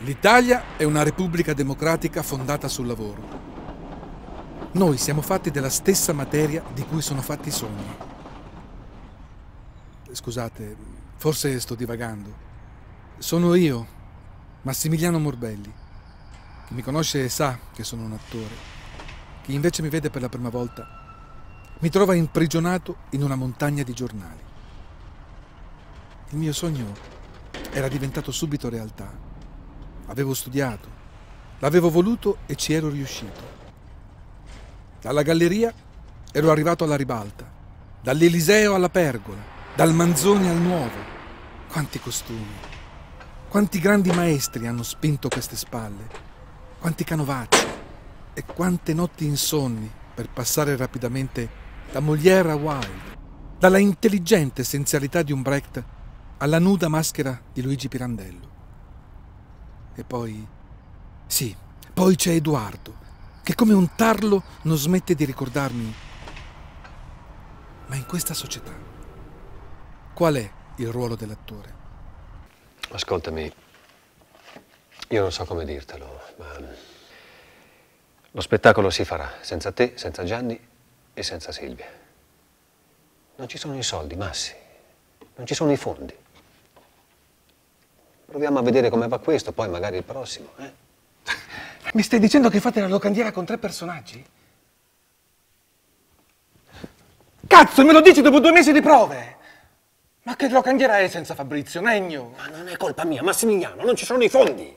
L'Italia è una repubblica democratica fondata sul lavoro. Noi siamo fatti della stessa materia di cui sono fatti i sogni. Scusate, forse sto divagando. Sono io, Massimiliano Morbelli. Chi mi conosce sa che sono un attore. Chi invece mi vede per la prima volta mi trova imprigionato in una montagna di giornali. Il mio sogno era diventato subito realtà. Avevo studiato, l'avevo voluto e ci ero riuscito. Dalla Galleria ero arrivato alla Ribalta, dall'Eliseo alla Pergola, dal Manzoni al Nuovo. Quanti costumi, quanti grandi maestri hanno spinto queste spalle, quanti canovacci e quante notti insonni per passare rapidamente da Molière a Wilde, dalla intelligente essenzialità di un Brecht alla nuda maschera di Luigi Pirandello. E poi, sì, poi c'è Edoardo, che come un tarlo non smette di ricordarmi. Ma in questa società, qual è il ruolo dell'attore? Ascoltami, io non so come dirtelo, ma lo spettacolo si farà senza te, senza Gianni e senza Silvia. Non ci sono i soldi, Massi, non ci sono i fondi. Proviamo a vedere come va questo, poi magari il prossimo, eh? Mi stai dicendo che fate la locandiera con 3 personaggi? Cazzo, me lo dici dopo 2 mesi di prove! Ma che locandiera è senza Fabrizio, Negno? Ma non è colpa mia, Massimiliano, non ci sono i fondi!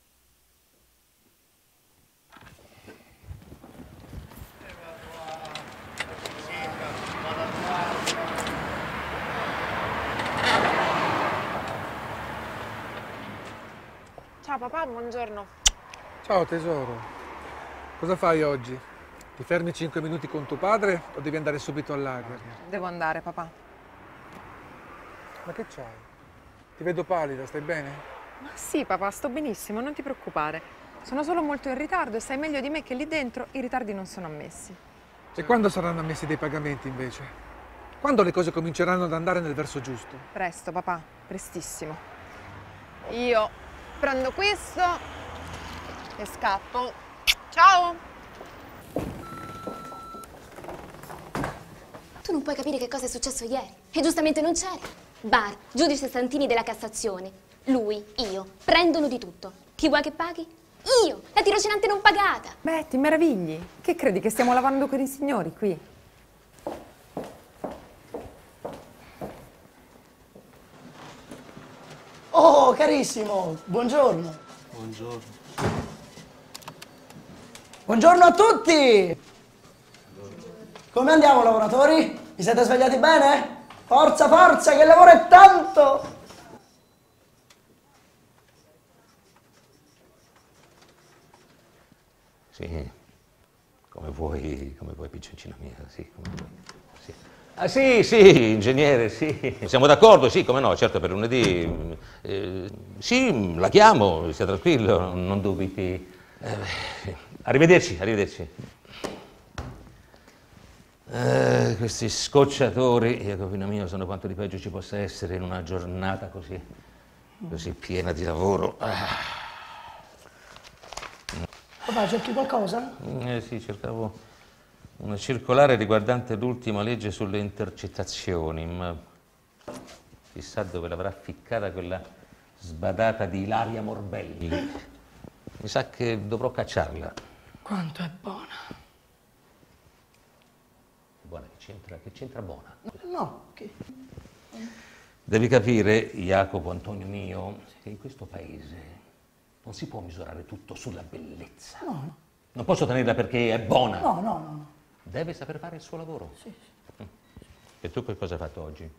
Ciao papà, buongiorno. Ciao tesoro, cosa fai oggi? Ti fermi 5 minuti con tuo padre o devi andare subito all'aria? Devo andare, papà. Ma che c'hai? Ti vedo pallida, stai bene? Ma sì, papà, sto benissimo, non ti preoccupare. Sono solo molto in ritardo e sai meglio di me che lì dentro i ritardi non sono ammessi. E quando saranno ammessi dei pagamenti invece? Quando le cose cominceranno ad andare nel verso giusto? Presto, papà, prestissimo. Io prendo questo e scappo. Ciao! Tu non puoi capire che cosa è successo ieri. E giustamente non c'era. Bar, giudice Santini della Cassazione. Lui, io, prendono di tutto. Chi vuoi che paghi? Io, la tirocinante non pagata. Beh, ti meravigli. Che credi, che stiamo lavando con i signori qui? Oh, carissimo, buongiorno. Buongiorno. Buongiorno a tutti. Come andiamo, lavoratori? Vi siete svegliati bene? Forza, forza, che il lavoro è tanto. Sì, come vuoi, piccioncina mia, sì, come vuoi. Sì. Ah sì, sì, ingegnere, sì, siamo d'accordo, sì, come no, certo, per lunedì. Sì, la chiamo, stia tranquillo, non dubiti. Arrivederci, arrivederci. Questi scocciatori, Jacopino mio, sono quanto di peggio ci possa essere in una giornata così piena di lavoro. Papà, cerchi qualcosa? Sì, cercavo una circolare riguardante l'ultima legge sulle intercettazioni, ma chissà dove l'avrà ficcata quella sbadata di Ilaria Morbelli. Mi sa che dovrò cacciarla. Quanto è buona. Buona, che c'entra buona? No, che... Devi capire, Jacopo Antonio mio, che in questo paese non si può misurare tutto sulla bellezza. No. Non posso tenerla perché è buona. No. Deve saper fare il suo lavoro. Sì. E tu che cosa hai fatto oggi?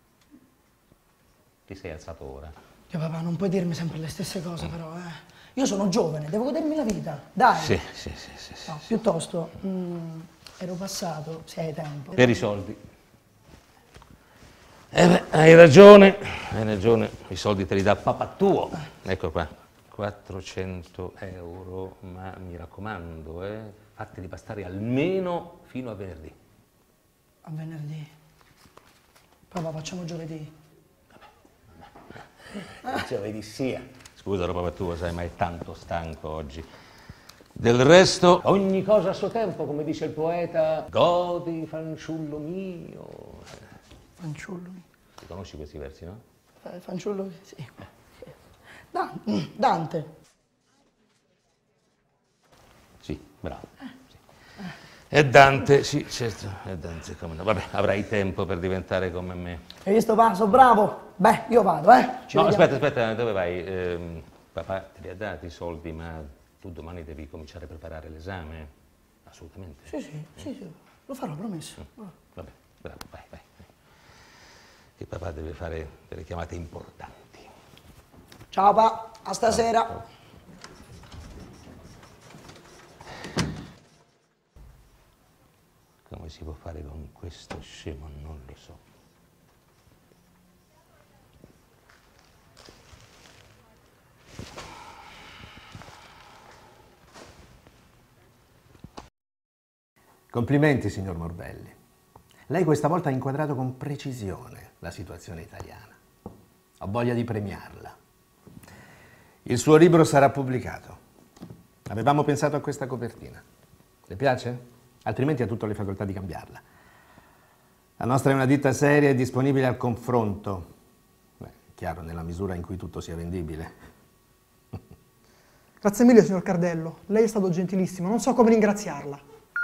Ti sei alzato ora? Papà, non puoi dirmi sempre le stesse cose, però, Io sono giovane, devo godermi la vita. Dai. Sì. No, piuttosto, ero passato, se hai tempo. Per i soldi. Hai ragione, i soldi te li dà papà tuo. Ecco qua, 400 euro, ma mi raccomando, fateli bastare almeno fino a venerdì. A venerdì. Papà, facciamo giovedì. Giovedì sia, Scusa, roba tua, sai, ma è tanto stanco oggi. Del resto, ogni cosa a suo tempo, come dice il poeta, godi, fanciullo mio. Fanciullo mio. Ti conosci questi versi, no? Fanciullo, sì. Dante. Sì, bravo. Sì. È Dante, sì, certo, è Dante, come no. Vabbè, avrai tempo per diventare come me. Hai visto, pa? Sono bravo. Beh, io vado, Ci No, vediamo. aspetta, dove vai? Papà te li ha dati i soldi, ma tu domani devi cominciare a preparare l'esame. Assolutamente. Sì, lo farò, promesso. Vabbè, bravo, vai. Che papà deve fare delle chiamate importanti. Ciao, pa, a stasera. Come si può fare con questo scemo non lo so. Complimenti, signor Morbelli. Lei questa volta ha inquadrato con precisione la situazione italiana. Ho voglia di premiarla. Il suo libro sarà pubblicato. Avevamo pensato a questa copertina. Le piace? Altrimenti ha tutte le facoltà di cambiarla. La nostra è una ditta seria e disponibile al confronto. Beh, chiaro, nella misura in cui tutto sia vendibile. Grazie mille, signor Cardello. Lei è stato gentilissimo. Non so come ringraziarla.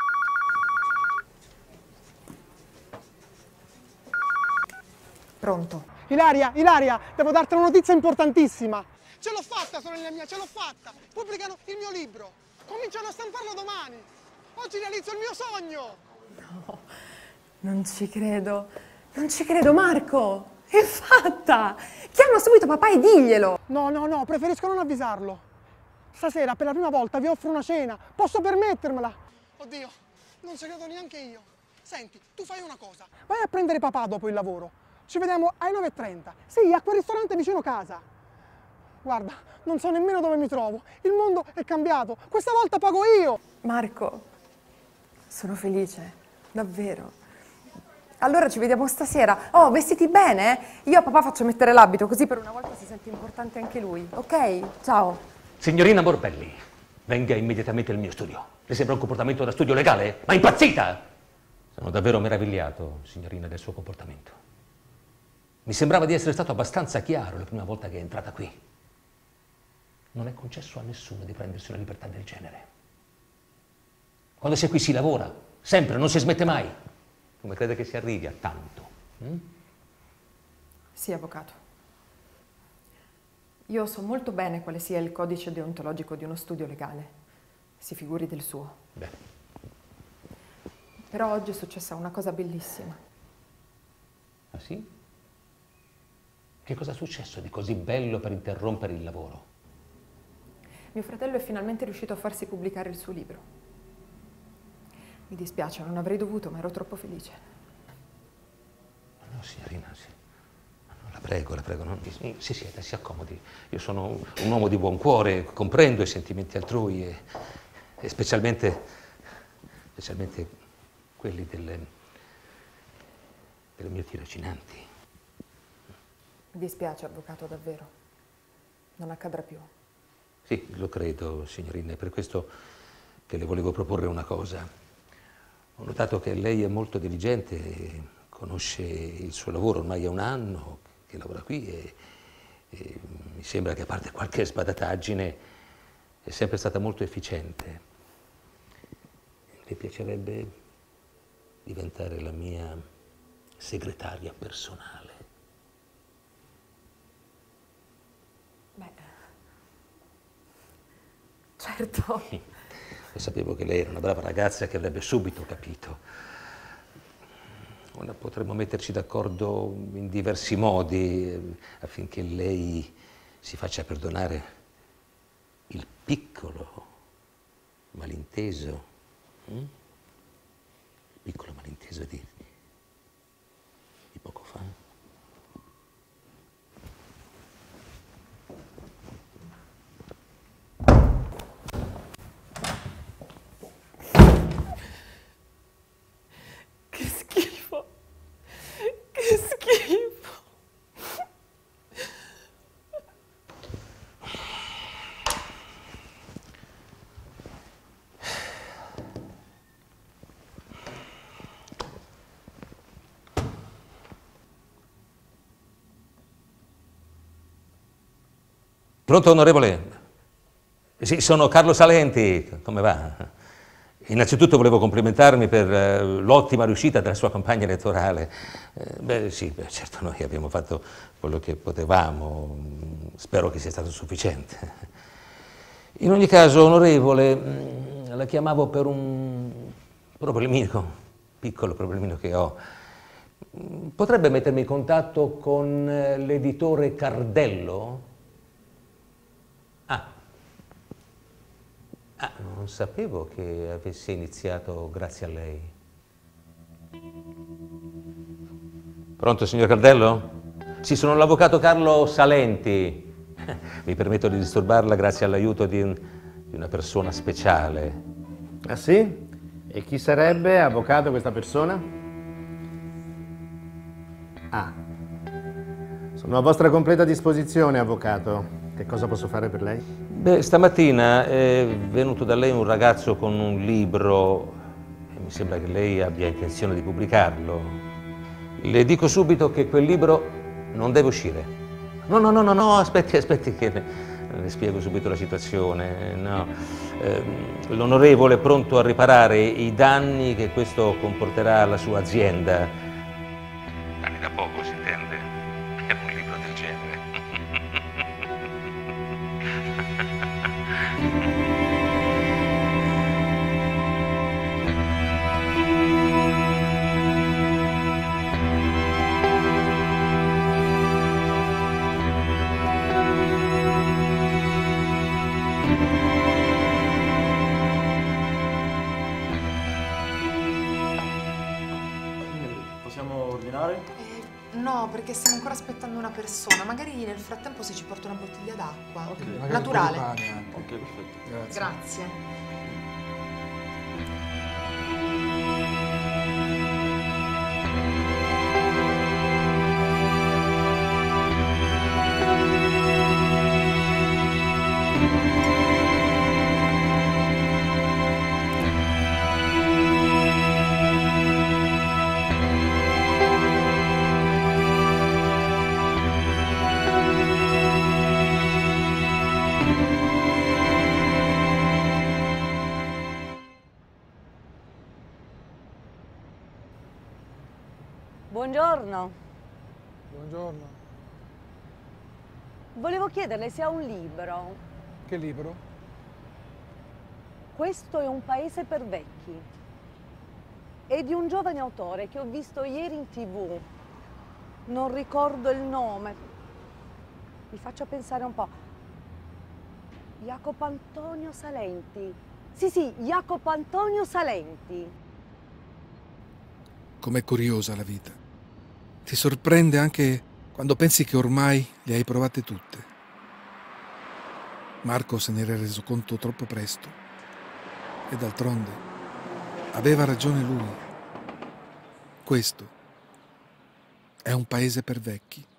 Pronto? Ilaria, devo darti una notizia importantissima. Ce l'ho fatta, sorella mia, ce l'ho fatta. Pubblicano il mio libro. Cominciano a stamparlo domani. Oggi realizzo il mio sogno. No, non ci credo. Non ci credo, Marco. È fatta. Chiama subito papà e diglielo. No, preferisco non avvisarlo. Stasera, per la prima volta, vi offro una cena. Posso permettermela? Oddio, non ci credo neanche io. Senti, tu fai una cosa. Vai a prendere papà dopo il lavoro. Ci vediamo alle 9:30. Sì, a quel ristorante vicino casa. Guarda, non so nemmeno dove mi trovo. Il mondo è cambiato. Questa volta pago io. Marco, sono felice, davvero. Allora ci vediamo stasera. Oh, vestiti bene? Io a papà faccio mettere l'abito, così per una volta si sente importante anche lui. Ok? Ciao. Signorina Morbelli, venga immediatamente al mio studio. Le sembra un comportamento da studio legale? Ma impazzita! Sono davvero meravigliato, signorina, del suo comportamento. Mi sembrava di essere stato abbastanza chiaro la prima volta che è entrata qui. Non è concesso a nessuno di prendersi una libertà del genere. Quando si è qui si lavora, sempre, non si smette mai. Come crede che si arrivi a tanto? Sì, avvocato. Io so molto bene quale sia il codice deontologico di uno studio legale. Si figuri del suo. Beh. Però oggi è successa una cosa bellissima. Ah sì? Che cosa è successo di così bello per interrompere il lavoro? Mio fratello è finalmente riuscito a farsi pubblicare il suo libro. Mi dispiace, non avrei dovuto, ma ero troppo felice. No, signorina, sì. No, la prego, non si sieda, si accomodi. Io sono un uomo di buon cuore, comprendo i sentimenti altrui e specialmente quelli delle mie tirocinanti. Mi dispiace, avvocato, davvero. Non accadrà più. Sì, lo credo, signorina, è per questo che le volevo proporre una cosa. Ho notato che lei è molto diligente e conosce il suo lavoro, ormai è un anno che lavora qui e mi sembra che, a parte qualche sbadataggine, è sempre stata molto efficiente. Le piacerebbe diventare la mia segretaria personale? Beh, certo. Lo sapevo che lei era una brava ragazza che avrebbe subito capito. Ora potremmo metterci d'accordo in diversi modi affinché lei si faccia perdonare il piccolo malinteso, il piccolo malinteso di poco fa. Che schifo. Che schifo. Pronto, onorevole? Sì, sono Carlo Salenti. Come va? Innanzitutto volevo complimentarmi per l'ottima riuscita della sua campagna elettorale. Certo, noi abbiamo fatto quello che potevamo. Spero che sia stato sufficiente. In ogni caso, onorevole, la chiamavo per un problemino, piccolo problemino che ho. Potrebbe mettermi in contatto con l'editore Cardello? Non sapevo che avesse iniziato grazie a lei. Pronto, signor Cardello? Sì, sono l'avvocato Carlo Salenti. Mi permetto di disturbarla grazie all'aiuto di una persona speciale. Ah sì? E chi sarebbe, avvocato, questa persona? Sono a vostra completa disposizione, avvocato. Che cosa posso fare per lei? Stamattina è venuto da lei un ragazzo con un libro e mi sembra che lei abbia intenzione di pubblicarlo. Le dico subito che quel libro non deve uscire. No, aspetti che le spiego subito la situazione. No. L'onorevole è pronto a riparare i danni che questo comporterà alla sua azienda. Danni da poco, si intende, per un libro del genere. Possiamo ordinare? No, perché stiamo ancora aspettando una persona. Magari nel frattempo se ci porta una bottiglia d'acqua. Ok. Naturale. Ok, perfetto. Grazie. Grazie. Buongiorno. Buongiorno. Volevo chiederle se ha un libro. Che libro? Questo è un paese per vecchi. È di un giovane autore che ho visto ieri in TV. Non ricordo il nome. Mi faccio pensare un po'. Jacopo Antonio Salenti. Sì, Jacopo Antonio Salenti. Com'è curiosa la vita. Ti sorprende anche quando pensi che ormai le hai provate tutte. Marco se ne era reso conto troppo presto. E d'altronde aveva ragione lui. Questo è un paese per vecchi.